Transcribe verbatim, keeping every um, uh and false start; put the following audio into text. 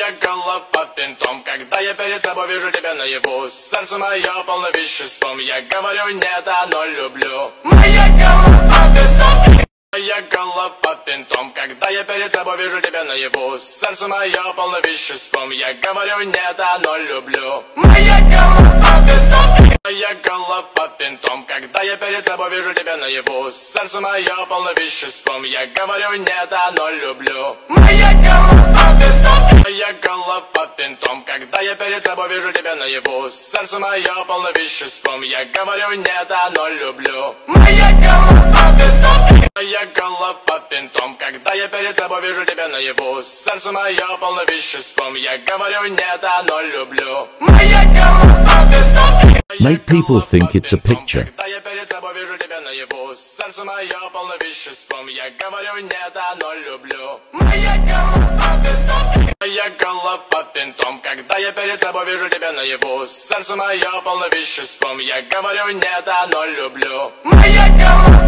Моя голова винтом, когда я перед собой вижу тебя наяву. Сердце мое полно веществом, я говорю нет, оно люблю. Моя голова винтом. Моя голова винтом, когда я перед собой вижу тебя наяву. Сердце мое полно веществом, я говорю нет, оно люблю. Моя голова винтом. Моя голова винтом, когда я перед собой вижу тебя наяву. Сердце мое полно веществом, я говорю нет, оно люблю. Моя голова винтом. Моя голова винтом, когда я перед собой вижу тебя наяву. Сердце мое полно веществом, я говорю нет, оно люблю. Моя голова винтом. Моя голова винтом, когда я перед собой вижу тебя наяву. Сердце мое полно веществом, я говорю нет, оно люблю. Моя голова винтом. Make people think it's a picture. Когда я перед собой вижу тебя наяву. Сердце мое полно веществом, я говорю нет, оно люблю. Моя голова винтом. Моя голова винтом, когда я перед собой вижу тебя наяву. Сердце мое полно веществом, я говорю нет, оно люблю. Моя голова